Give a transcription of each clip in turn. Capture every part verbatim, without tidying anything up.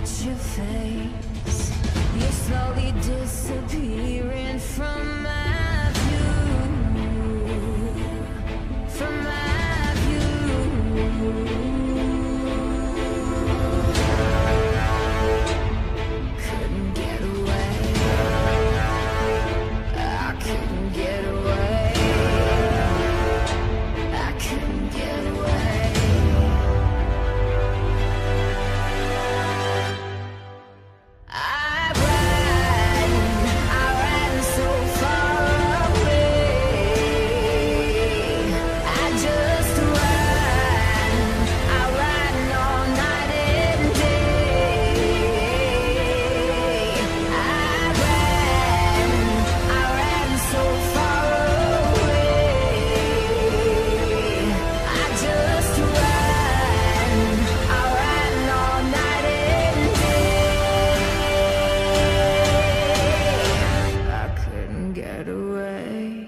at your face. You're slowly disappearing from my view, from my view. Couldn't get away, I couldn't get away, I couldn't get away. I ran, I ran so far away. I just ran, I ran all night and day. I ran, I ran so far away. I just ran, I ran all night and day. I couldn't get away.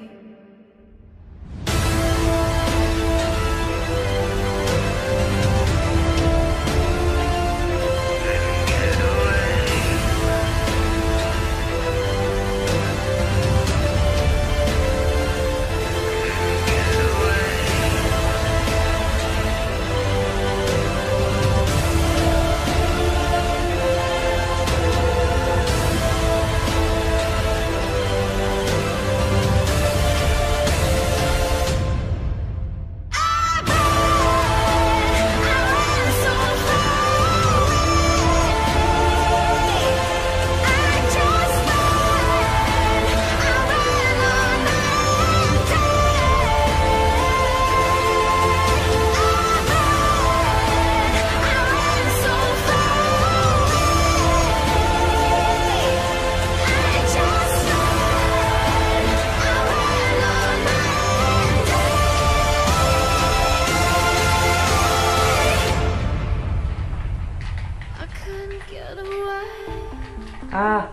I couldn't get away. Ah!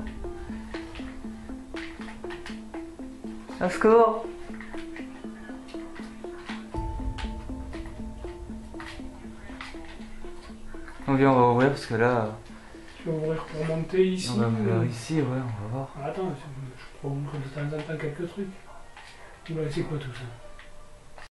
Au secours! On vient, on va ouvrir parce que là, Tu vas ouvrir pour monter ici. on va ouvrir euh, ici, ouais, on va voir. Attends, je je peux ouvrir de temps en temps quelques trucs. Oula, c'est quoi tout ça?